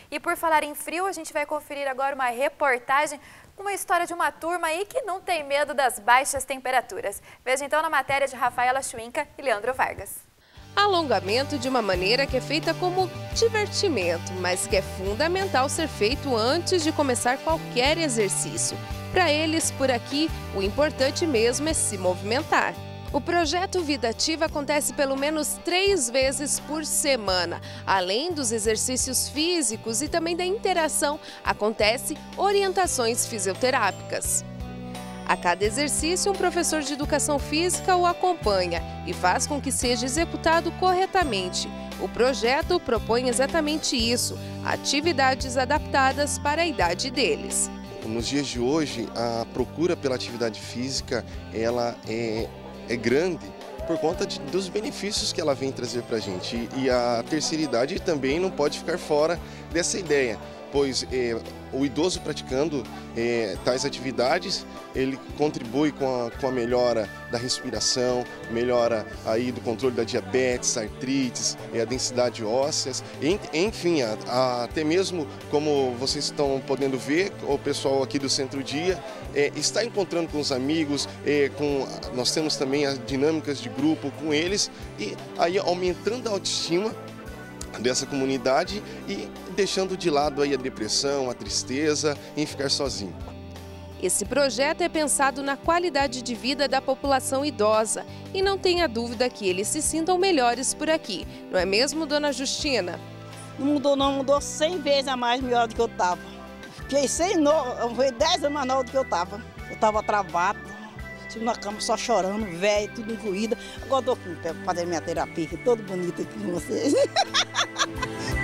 E por falar em frio, a gente vai conferir agora uma reportagem, uma história de uma turma aí que não tem medo das baixas temperaturas. Veja então na matéria de Rafaela Schwinka e Leandro Vargas. Alongamento de uma maneira que é feita como divertimento, mas que é fundamental ser feito antes de começar qualquer exercício. Para eles, por aqui, o importante mesmo é se movimentar. O projeto Vida Ativa acontece pelo menos 3 vezes por semana. Além dos exercícios físicos e também da interação, acontece orientações fisioterápicas. A cada exercício, um professor de educação física o acompanha e faz com que seja executado corretamente. O projeto propõe exatamente isso, atividades adaptadas para a idade deles. Nos dias de hoje, a procura pela atividade física ela é grande por conta dos benefícios que ela vem trazer para a gente. E a terceira idade também não pode ficar fora dessa ideia, pois o idoso praticando tais atividades, ele contribui com a melhora da respiração, melhora aí do controle da diabetes, artrites, a densidade óssea, enfim, até mesmo como vocês estão podendo ver, o pessoal aqui do Centro-Dia está encontrando com os amigos, nós temos também as dinâmicas de grupo com eles e aí aumentando a autoestima dessa comunidade e deixando de lado aí a depressão, a tristeza em ficar sozinho. Esse projeto é pensado na qualidade de vida da população idosa e não tenha dúvida que eles se sintam melhores por aqui. Não é mesmo, dona Justina? Não mudou não, mudou 100 vezes a mais melhor do que eu estava. Fiquei 10 anos mais nova do que eu estava. Eu estava travado, estive na cama só chorando, velho, tudo incluído. Agora estou aqui para fazer minha terapia, todo bonito aqui com vocês.